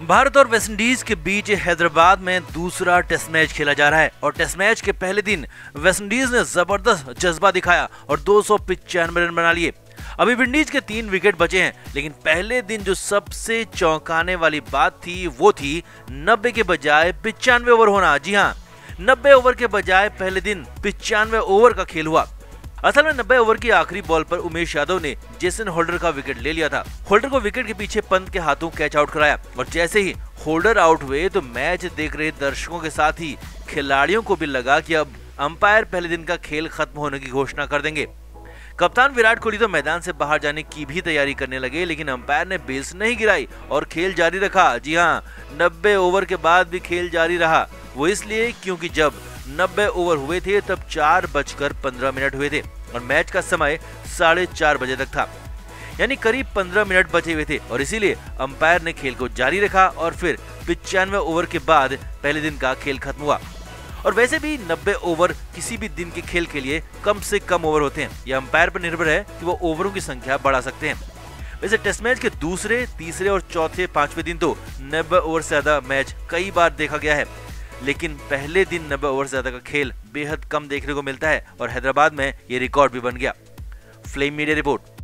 भारत और वेस्टइंडीज के बीच हैदराबाद में दूसरा टेस्ट मैच खेला जा रहा है और टेस्ट मैच के पहले दिन वेस्टइंडीज ने जबरदस्त जज्बा दिखाया और 295 रन बना लिए। अभी विंडीज के 3 विकेट बचे हैं, लेकिन पहले दिन जो सबसे चौंकाने वाली बात थी वो थी 90 के बजाय 95 ओवर होना। जी हाँ, 90 ओवर के बजाय पहले दिन 95 ओवर का खेल हुआ। असल में 90 ओवर की आखिरी बॉल पर उमेश यादव ने जेसन होल्डर का विकेट ले लिया था। होल्डर को विकेट के पीछे पंत के हाथों कैच आउट कराया और जैसे ही होल्डर आउट हुए तो मैच देख रहे दर्शकों के साथ ही खिलाड़ियों को भी लगा कि अब अंपायर पहले दिन का खेल खत्म होने की घोषणा कर देंगे। कप्तान विराट कोहली तो मैदान से बाहर जाने की भी तैयारी करने लगे, लेकिन अंपायर ने बेल्स नहीं गिराई और खेल जारी रखा। जी हाँ, 90 ओवर के बाद भी खेल जारी रहा। वो इसलिए क्योंकि जब 90 ओवर हुए थे तब 4:15 हुए थे और मैच का समय 4:30 बजे तक था, यानी करीब 15 मिनट बचे हुए थे और इसीलिए अंपायर ने खेल को जारी रखा और फिर 95 ओवर के बाद पहले दिन का खेल खत्म हुआ। और वैसे भी 90 ओवर किसी भी दिन के खेल के लिए कम से कम ओवर होते हैं। यह अंपायर पर निर्भर है कि वो ओवरों की संख्या बढ़ा सकते हैं। वैसे टेस्ट मैच के दूसरे, तीसरे और चौथे, 5वें दिन तो 90 ओवर से ज्यादा मैच कई बार देखा गया है, लेकिन पहले दिन 90 ओवर से ज्यादा का खेल बेहद कम देखने को मिलता है और हैदराबाद में ये रिकॉर्ड भी बन गया। Flame media report.